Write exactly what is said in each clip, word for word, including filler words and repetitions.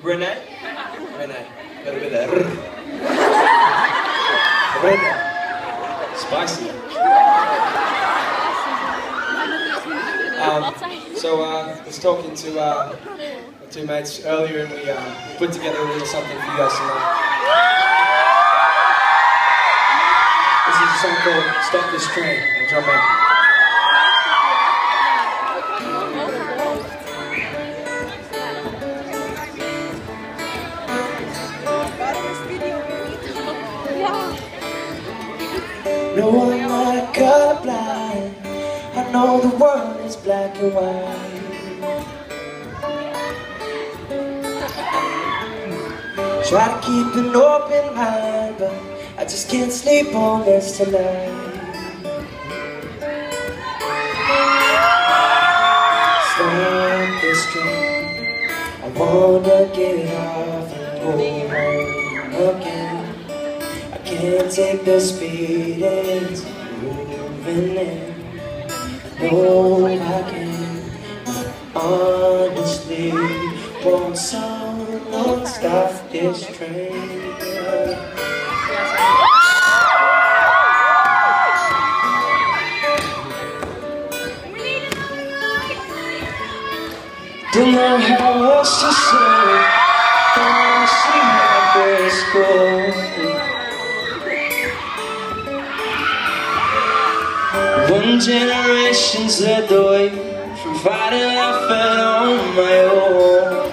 Renee? Renee. A little bit of R. Renee. Spicy. Um, so uh, I was talking to uh, my two mates earlier, and we uh, put together a little something for you guys tonight. This is a song called Stop This Train. I'll drum in. No, I'm not colorblind. I know the world is black and white. Try to keep an open mind, but I just can't sleep on this tonight. Stop this train. I wanna get off and go home again. I can't take the speed it's moving in. No, I can't. Honestly, won't someone stop this train? Don't know how else to say. Don't see how this goes. One generation's led the way from fighting I fell on my own.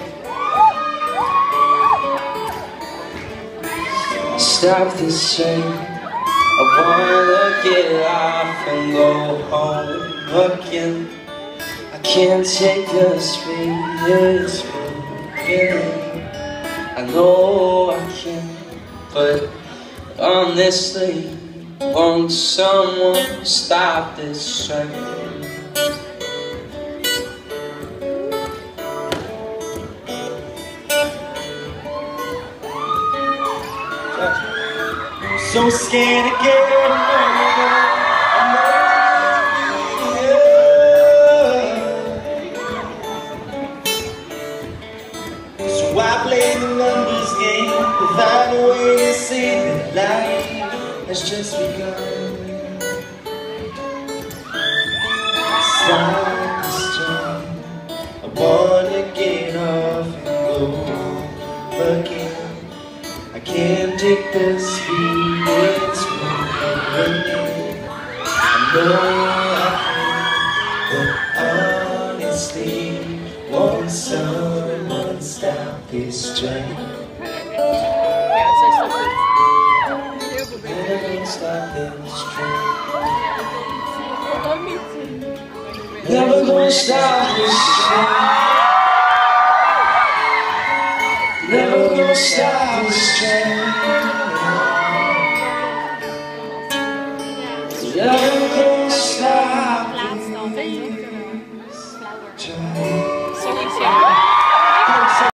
Stop this train. I wanna get off and go home again. I can't take the speed it's moving. I know I can, but honestly, won't someone stop this train? So scared to get So I play the numbers game to find a way to save the life has just begun. Stop this train. I wanna get off and go again. I can't take the speed it's moving. I know I can, but honestly, won't someone stop this train? Never gonna stop this train. Never gonna stop this train. Never gonna stop this train. Never gonna stop this train.